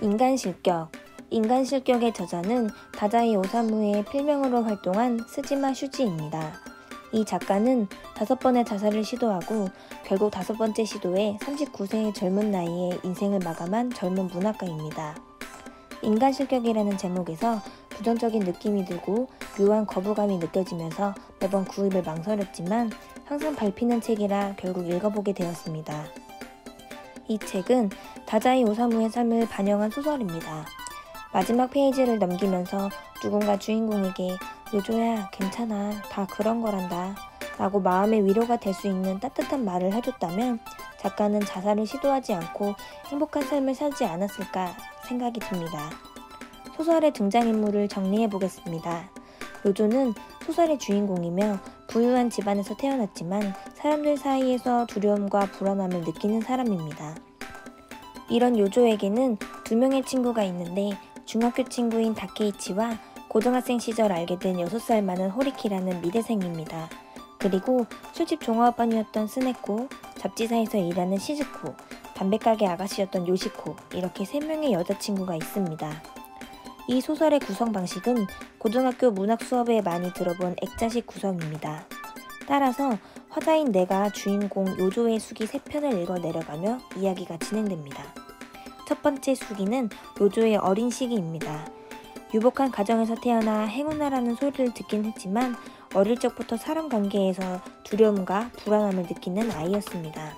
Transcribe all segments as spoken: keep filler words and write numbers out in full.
인간실격. 인간실격의 저자는 다자이 오사무의 필명으로 활동한 스지마 슈지입니다. 이 작가는 다섯 번의 자살을 시도하고 결국 다섯 번째 시도에 삼십구 세의 젊은 나이에 인생을 마감한 젊은 문학가입니다. 인간실격이라는 제목에서 부정적인 느낌이 들고 묘한 거부감이 느껴지면서 매번 구입을 망설였지만 항상 밟히는 책이라 결국 읽어보게 되었습니다. 이 책은 다자이 오사무의 삶을 반영한 소설입니다. 마지막 페이지를 넘기면서 누군가 주인공에게 요조야 괜찮아 다 그런 거란다 라고 마음의 위로가 될 수 있는 따뜻한 말을 해줬다면 작가는 자살을 시도하지 않고 행복한 삶을 살지 않았을까 생각이 듭니다. 소설의 등장인물을 정리해보겠습니다. 요조는 소설의 주인공이며 부유한 집안에서 태어났지만 사람들 사이에서 두려움과 불안함을 느끼는 사람입니다. 이런 요조에게는 두 명의 친구가 있는데 중학교 친구인 다케이치와 고등학생 시절 알게 된 여섯 살 많은 호리키라는 미대생입니다. 그리고 술집 종업원이었던 스네코, 잡지사에서 일하는 시즈코, 담배가게 아가씨였던 요시코 이렇게 세 명의 여자친구가 있습니다. 이 소설의 구성 방식은 고등학교 문학 수업에 많이 들어본 액자식 구성입니다. 따라서 화자인 내가 주인공 요조의 수기 세 편을 읽어 내려가며 이야기가 진행됩니다. 첫 번째 수기는 요조의 어린 시기입니다. 유복한 가정에서 태어나 행운아라는 소리를 듣긴 했지만 어릴 적부터 사람 관계에서 두려움과 불안함을 느끼는 아이였습니다.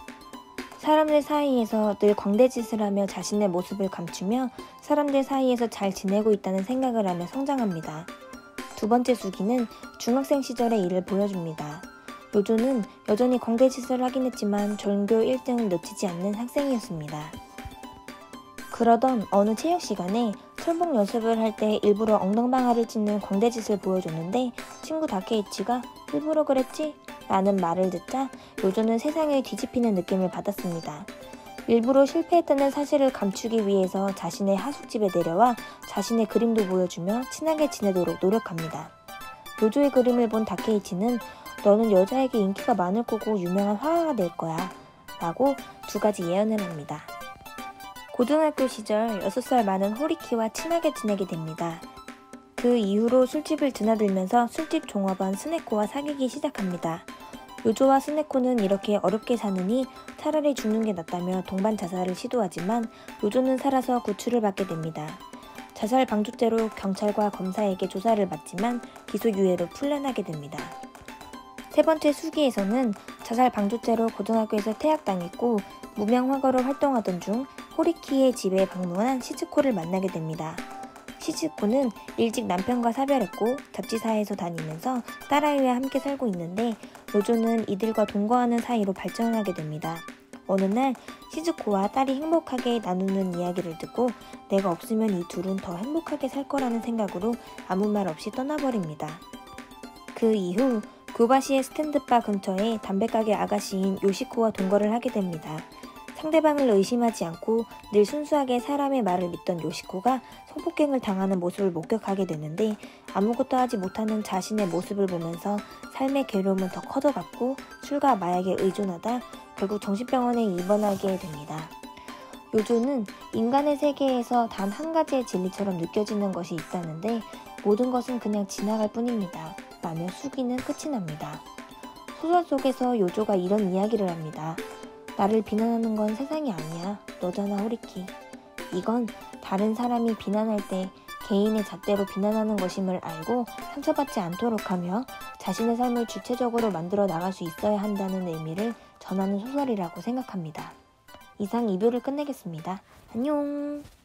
사람들 사이에서 늘 광대짓을 하며 자신의 모습을 감추며 사람들 사이에서 잘 지내고 있다는 생각을 하며 성장합니다. 두 번째 수기는 중학생 시절의 일을 보여줍니다. 요조는 여전히 광대짓을 하긴 했지만 전교 일 등을 놓치지 않는 학생이었습니다. 그러던 어느 체육 시간에 철봉 연습을 할 때 일부러 엉덩방아를 찢는 광대짓을 보여줬는데 친구 다케이치가 일부러 그랬지? 라는 말을 듣자 요조는 세상을 뒤집히는 느낌을 받았습니다. 일부러 실패했다는 사실을 감추기 위해서 자신의 하숙집에 내려와 자신의 그림도 보여주며 친하게 지내도록 노력합니다. 요조의 그림을 본 다케이치는 너는 여자에게 인기가 많을 거고 유명한 화가가 될 거야 라고 두 가지 예언을 합니다. 고등학교 시절 여섯 살 많은 호리키와 친하게 지내게 됩니다. 그 이후로 술집을 드나들면서 술집 종업원 스네코와 사귀기 시작합니다. 요조와 스네코는 이렇게 어렵게 사느니 차라리 죽는 게 낫다며 동반 자살을 시도하지만 요조는 살아서 구출을 받게 됩니다. 자살 방조죄로 경찰과 검사에게 조사를 받지만 기소유예로 풀려나게 됩니다. 세 번째 수기에서는 자살 방조죄로 고등학교에서 퇴학당했고 무명화가로 활동하던 중 호리키의 집에 방문한 시즈코를 만나게 됩니다. 시즈코는 일찍 남편과 사별했고 잡지사에서 다니면서 딸아이와 함께 살고 있는데 요조는 이들과 동거하는 사이로 발전하게 됩니다. 어느 날 시즈코와 딸이 행복하게 나누는 이야기를 듣고 내가 없으면 이 둘은 더 행복하게 살 거라는 생각으로 아무 말 없이 떠나버립니다. 그 이후 교바시의 스탠드바 근처에 담배가게 아가씨인 요시코와 동거를 하게 됩니다. 상대방을 의심하지 않고 늘 순수하게 사람의 말을 믿던 요시코가 성폭행을 당하는 모습을 목격하게 되는데 아무것도 하지 못하는 자신의 모습을 보면서 삶의 괴로움은 더 커져갔고 술과 마약에 의존하다 결국 정신병원에 입원하게 됩니다. 요조는 인간의 세계에서 단 한 가지의 진리처럼 느껴지는 것이 있다는데 모든 것은 그냥 지나갈 뿐입니다. 라며 수기는 끝이 납니다. 소설 속에서 요조가 이런 이야기를 합니다. 나를 비난하는 건 세상이 아니야. 너잖아 호리키. 이건 다른 사람이 비난할 때 개인의 잣대로 비난하는 것임을 알고 상처받지 않도록 하며 자신의 삶을 주체적으로 만들어 나갈 수 있어야 한다는 의미를 전하는 소설이라고 생각합니다. 이상 리뷰를 끝내겠습니다. 안녕.